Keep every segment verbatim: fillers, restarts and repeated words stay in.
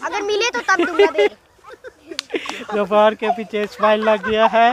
अगर मिले तो तब दूंगा बे। गफार के पीछे स्माइल लग गया है।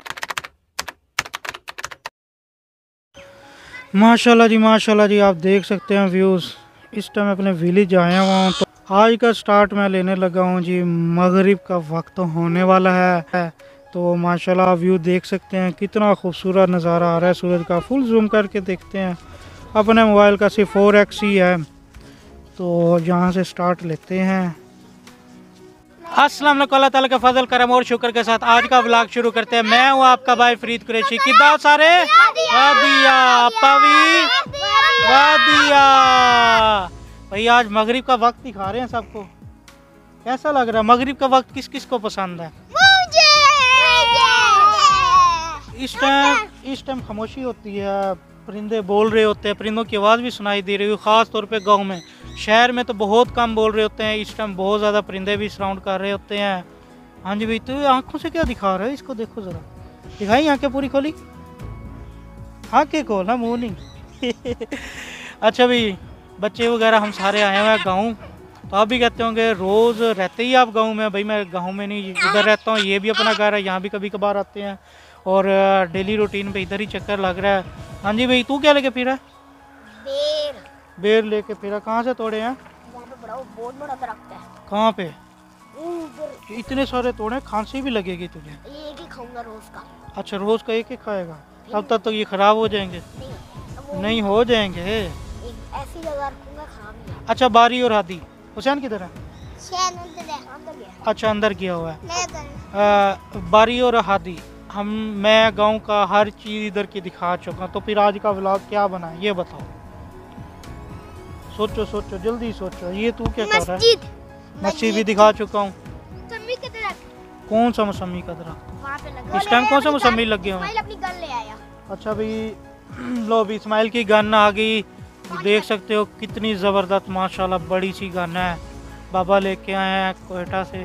माशाल्लाह जी माशाल्लाह जी, आप देख सकते हैं व्यूज़। इस टाइम अपने विलेज आया हुआ हूँ। तो आज का स्टार्ट मैं लेने लगा हूँ जी। मगरिब का वक्त होने वाला है, तो माशाल्लाह व्यू देख सकते हैं कितना खूबसूरत नज़ारा आ रहा है सूरज का। फुल जूम करके देखते हैं। अपने मोबाइल का सिर्फ फोर एक्स ही है, तो यहाँ से स्टार्ट लेते हैं। अस्सलाम वालेकुम, अल्लाह ताला के फजल करम और शुक्र के साथ आज का व्लॉग शुरू करते हैं। मैं हूँ आपका भाई फरीद कुरैशी। कितना सारे वादिया पवी वादिया भाई, आज मगरिब का वक्त दिखा रहे हैं सबको। कैसा लग रहा है? मगरिब का वक्त किस किस को पसंद है? इस टाइम इस टाइम खामोशी होती है, परिंदे बोल रहे होते हैं, परिंदों की आवाज़ भी सुनाई दे रही है, ख़ास तौर पे गांव में। शहर में तो बहुत कम बोल रहे होते हैं। इस टाइम बहुत ज़्यादा परिंदे भी सराउंड कर रहे होते हैं। हाँ जी भाई, तो आंखों से क्या दिखा रहे हो? इसको देखो ज़रा, दिखाई आंखें पूरी खोली, आंखें खोल, मुँह नहीं। अच्छा भाई, बच्चे वगैरह हम सारे आए हुए हैं गाँव। तो आप भी कहते होंगे रोज़ रहते ही आप गाँव में? भाई मैं गाँव में नहीं, इधर रहता हूँ। ये भी अपना घर है, यहाँ भी कभी कभार आते हैं और डेली रूटीन पे इधर ही चक्कर लग रहा है। हाँ जी भाई, तू क्या लेके फिरा? बेर बेर लेके फिरा। कहाँ से तोड़े हैं? वहाँ पे बड़ा बहुत बड़ा दरख्त है। कहाँ पे? उधर। इतने सारे तोड़े, खांसी भी लगेगी तुझे? एक ही खाऊंगा रोज का। अच्छा, रोज का एक ही खाएगा? तब तक तो ये खराब हो जाएंगे। नहीं, नहीं हो जाएंगे। एक ऐसी जगह रखूंगा, खराब नहीं होगा। अच्छा, बारी और हादी। हुसैन किधर है? हुसैन अंदर है, अंदर गया। अच्छा, अंदर गया हुआ है। मैं इधर। बारी और हादी, हम मैं गांव का हर चीज़ इधर की दिखा चुका। तो फिर आज का व्लॉग क्या बना है ये बताओ। सोचो सोचो, जल्दी सोचो। ये तू क्या कर रहा है? मस्जिद मस्जिद भी दिखा चुका हूँ। मौसमी के दरख्त कौन सा मौसमी का दरख्त? वहाँ पे लगा। इस टाइम कौन सा मौसमी लगे हुए? इस्माइल अपनी गन ले आया। अच्छा भाई, लो भी इस्माइल की गन आ गई। देख सकते हो कितनी ज़बरदस्त माशाल्लाह बड़ी सी गन है। बाबा लेके आए हैं कोयटा से।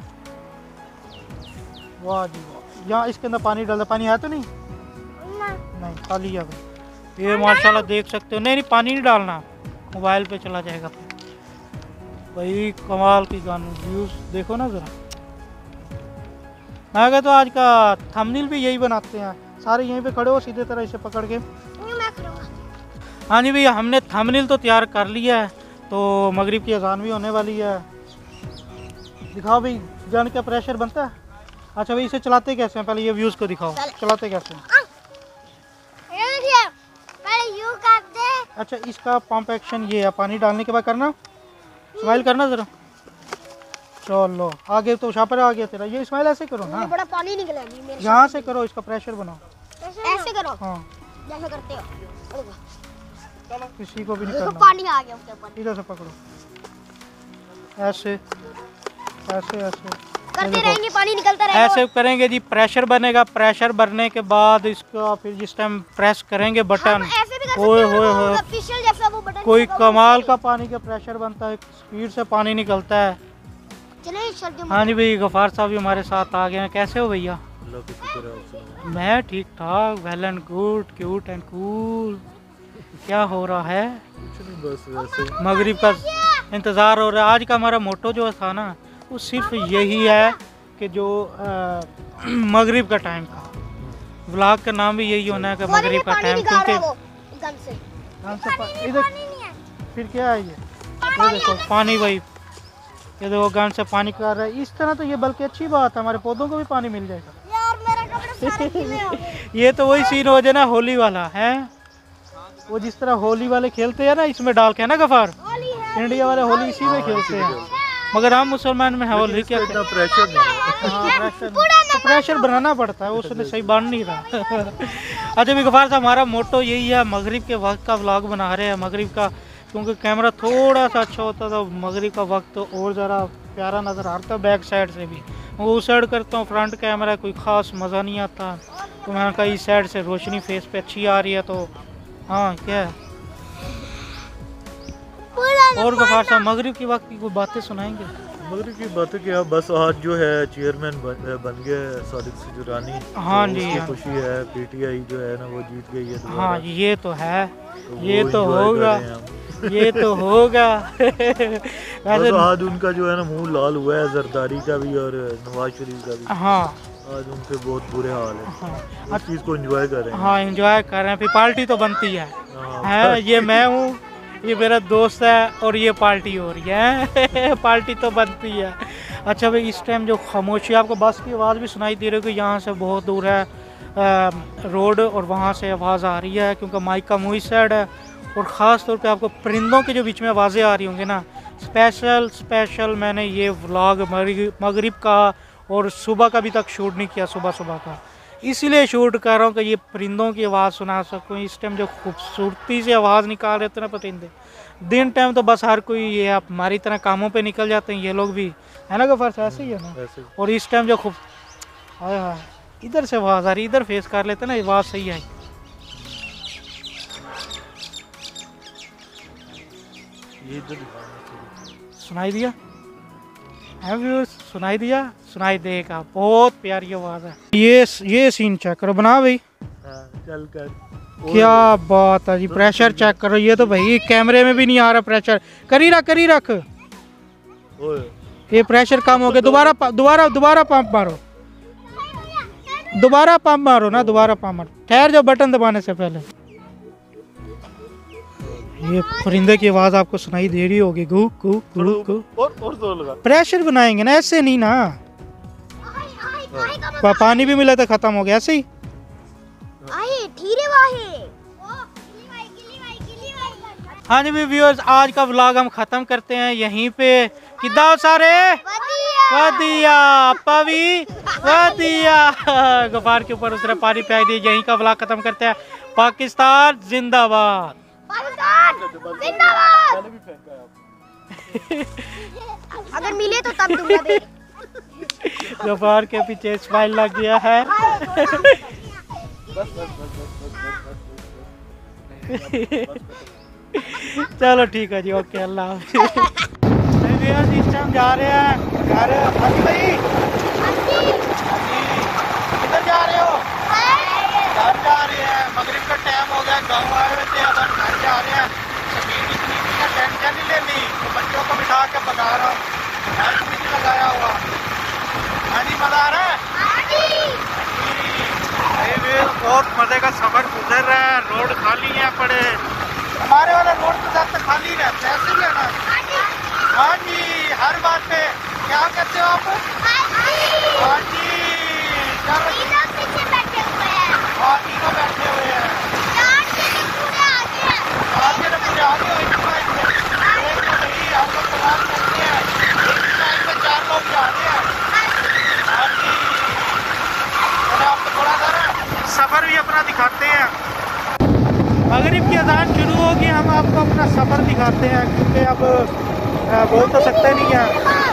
वाह जी वाह। यहाँ इसके अंदर पानी डालता, पानी है तो नहीं? नहीं, खाली है भाई। ये माशाल्लाह देख सकते हो। नहीं नहीं, पानी नहीं डालना, मोबाइल पे चला जाएगा भाई। कमाल की गन, व्यूज देखो ना ज़रा। मैं कहता तो आज का थंबनेल भी यही बनाते हैं, सारे यहीं पे खड़े हो सीधे तरह इसे पकड़ के। हाँ जी भैया, हमने थंबनेल तो तैयार कर लिया है। तो मगरिब की अजान भी होने वाली है। दिखाओ भाई, गन का प्रेशर बनता है। अच्छा भाई, इसे चलाते कैसे हैं? पहले ये व्यूज़ को दिखाओ, चलाते कैसे हैं? पहले यूं करते हैं। अच्छा, इसका पंप एक्शन ये है, पानी डालने के बाद करना, स्माइल करना ज़रा। चलो आगे तो शापर आ गया तेरा। ये स्माइल ऐसे करो ना, बड़ा पानी निकलेगी मेरे। यहाँ से करो, इसका प्रेशर बनाओ। ऐसे करो। हाँ, जैसे करते हो। किसी को भी नहीं करना। पानी आ गया उसके ऊपर। इधर से पकड़ो, ऐसे ऐसे ऐसे करते रहेंगे, पानी निकलता रहेगा। ऐसे करेंगे जी, प्रेशर बनेगा। प्रेशर बनने के बाद इसको फिर जिस टाइम प्रेस करेंगे बटन, ओए होए होए, जैसा वो बटन कोई कमाल का पानी का प्रेशर बनता है, स्पीड से पानी निकलता है। हाँ जी भाई, गफार साहब भी हमारे साथ आ गए हैं। कैसे हो भैया? मैं ठीक ठाक, well and good, cute and cool. क्या हो रहा है? बस वैसे मगरिब का इंतज़ार हो रहा है। आज का हमारा मोटो जो था ना, वो सिर्फ यही है कि जो आ, मगरिब का टाइम का व्लॉग का नाम भी यही होना है कि मगरिब का टाइम। क्योंकि इधर फिर क्या है, ये ये देखो पानी भाई, ये देखो गन से पानी कर रहा है। इस तरह तो ये बल्कि अच्छी बात है, हमारे पौधों को भी पानी मिल जाएगा। यार मेरे कपड़े सारे गीले हो गए। ये तो वही सीन हो जाए ना होली वाला है। वो जिस तरह होली वाले खेलते हैं ना, इसमें डाल के ना गफार, इंडिया वाले होली इसी में खेलते हैं। मगर हम मुसलमान में है होली क्या इतना प्रेशर नहीं है। हाँ, प्रेशर तो प्रेशर बनाना पड़ता है, उसने सही बन नहीं रहा। अच्छा भी गफार साहब, हमारा मोटो यही है, मगरिब के वक्त का व्लॉग बना रहे हैं। मगरिब का क्योंकि कैमरा थोड़ा सा अच्छा होता था, मगरिब का वक्त और ज़रा प्यारा नज़र आता, बैक साइड से भी। वो उस साइड करता हूँ, फ्रंट कैमरा कोई ख़ास मज़ा नहीं आता। तो मैंने कहा इस साइड से रोशनी फेस पे अच्छी आ रही है। तो हाँ, क्या है और गफार साहब, मगरिब की वक्त की कोई बातें सुनाएंगे? मगरिब की बातें क्या, बस आज जो है चेयरमैन बन, बन गया है सादिक सिजुरानी। हाँ तो जी, उसकी हाँ। खुशी है। पीटीआई जो है ना वो जीत गई है दोबारा। हाँ ये तो है, तो ये वो तो enjoy कर होगा। रहे हैं हम। ये तो होगा। बस वैसे आज उनका जो है ना मुंह लाल हुआ है, जरदारी का भी और नवाज शरीफ का भी। हाँ आज उनके बहुत बुरे हाल है। हाँ इस चीज़ को एंजॉय कर रहे हैं। हाँ एंजॉय कर रहे हैं, फिर पार्टी तो बनती है। हाँ, है ये मैं हूँ, ये मेरा दोस्त है और ये पार्टी हो रही है। पार्टी तो बनती है। अच्छा भाई, इस टाइम जो खामोशी, आपको बस की आवाज़ भी सुनाई दे रही है कि यहाँ से बहुत दूर है आ, रोड, और वहाँ से आवाज़ आ रही है क्योंकि माइक का मुँह इस साइड है। और ख़ास तौर पे आपको परिंदों के जो बीच में आवाज़ें आ रही होंगी ना, स्पेशल स्पेशल मैंने ये व्लॉग मगरिब का और सुबह का भी तक शूट नहीं किया, सुबह सुबह का इसीलिए शूट कर रहा हूँ कि ये परिंदों की आवाज़ सुना सकूँ। इस टाइम जो खूबसूरती से आवाज़ निकाल रहे थे ना परिंदे, दिन टाइम तो बस हर कोई ये आप हमारी तरह कामों पे निकल जाते हैं, ये लोग भी है ना गफार, ऐसे ही है ना। ऐसे ही। और इस टाइम जो खूब हाय हाय इधर से आवाज़ आ रही, इधर फेस कर लेते ना, आवाज़ सही आई। ये इधर दिखाना। सुनाई दिया है व्यूअर्स, सुनाई दिया, सुनाई देगा, बहुत प्यारी आवाज़ है। ये ये सीन चेक करो, बना भाई, हाँ, चल कर। क्या बात है जी, प्रेशर चेक करो। ये तो भाई कैमरे में भी नहीं आ रहा प्रेशर, करी रख करी रख, ओए, ये प्रेशर कम हो गया। दोबारा प- दोबारा दोबारा पंप मारो, दोबारा पंप मारो ना, दोबारा पंप मारो, ठहर जाओ बटन दबाने से पहले। ये परिंदे की आवाज़ आपको सुनाई दे रही होगी, गू गू गू गू। और और जोर लगा। प्रेशर बनाएंगे ना, ऐसे नहीं ना, पा- पानी भी मिला तो खत्म हो गया, ऐसे ही। आए धीरे वाहे ओ गिली भाई गिली भाई गिली भाई हाँ जी व्यूअर्स, आज का व्लॉग हम ख़त्म करते हैं यहीं पे। किदा सारे वदिया पवी वदिया गफार के ऊपर उसने पानी पिलाई दी। यहीं का व्लॉग ख़त्म करते हैं। पाकिस्तान जिंदाबाद, पाकिस्तान जिंदाबाद। अगर मिले तो तब दूंगा बे। गफार के पीछे स्माइल लग गया है। चलो ठीक है जी, ओके, अल्लाह हाफिज़। इस टाइम जा रहे हैं घर। हाँ जी भाई, किधर जा रहे हो? घर जा रहे हैं, मगरिब का टाइम हो गया, गाँव आए हुए थे, अब हम घर जा रहे हैं। जमीन की का टेंशन नहीं लेनी, तो बच्चों को बिठा के पका रहा हूँ, घर भी नहीं लगाया हुआ। हाँ जी, मजा आ रहा है? बहुत मजे का सफर गुजर रहा है, रोड खाली है पड़े, हमारे वाला रोड तो ज्यादा खाली रहता है, ऐसे ही है ना? हाँ जी, हर बात पे क्या कहते हो आप? हाँ जी, चलो जी, पीछे बैठे हुए हैं, हाँ तीनों बैठे हुए हैं, आगे तो पूरे आगे हैं। आगे तो पूरे आगे हो, एक साइड में एक तो नहीं, हम लोग तलाश करते हैं, एक साइड में चार लोग जा रहे हैं। हाँ जी, मैंने आपको थोड़ा सा सफर भी अपना दिखाते हैं। मगरिब की अजान शुरू होगी, हम आपको अपना सफर दिखाते हैं, क्योंकि अब बोल तो सकते नहीं है।